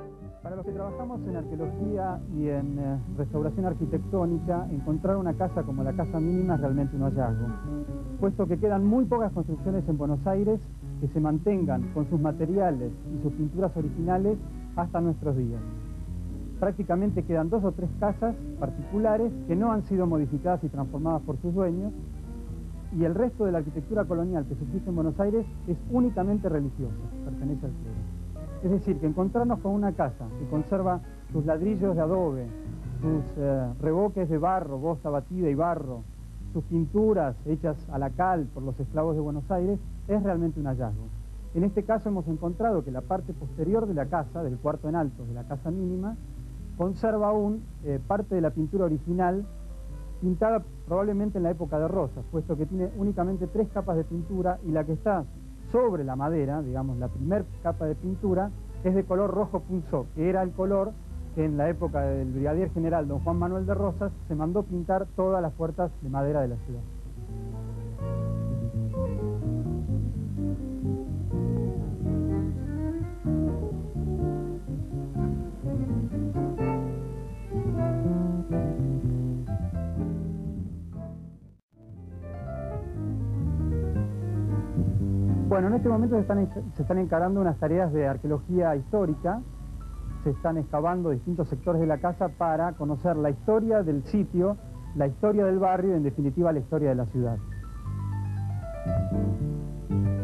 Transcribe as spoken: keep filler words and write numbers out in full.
Para los que trabajamos en arqueología y en eh, restauración arquitectónica, encontrar una casa como la Casa Mínima es realmente un hallazgo, puesto que quedan muy pocas construcciones en Buenos Aires que se mantengan con sus materiales y sus pinturas originales hasta nuestros días. Prácticamente quedan dos o tres casas particulares que no han sido modificadas y transformadas por sus dueños, y el resto de la arquitectura colonial que subsiste en Buenos Aires es únicamente religiosa, pertenece al clero. Es decir, que encontrarnos con una casa que conserva sus ladrillos de adobe, sus eh, revoques de barro, bosta batida y barro, sus pinturas hechas a la cal por los esclavos de Buenos Aires, es realmente un hallazgo. En este caso hemos encontrado que la parte posterior de la casa, del cuarto en alto de la Casa Mínima, conserva aún eh, parte de la pintura original, pintada probablemente en la época de Rosas, puesto que tiene únicamente tres capas de pintura, y la que está sobre la madera, digamos la primera capa de pintura, es de color rojo punzó, que era el color que en la época del brigadier general don Juan Manuel de Rosas se mandó pintar todas las puertas de madera de la ciudad. Bueno, en este momento se están, se están encarando unas tareas de arqueología histórica. Se están excavando distintos sectores de la casa para conocer la historia del sitio, la historia del barrio y, en definitiva, la historia de la ciudad.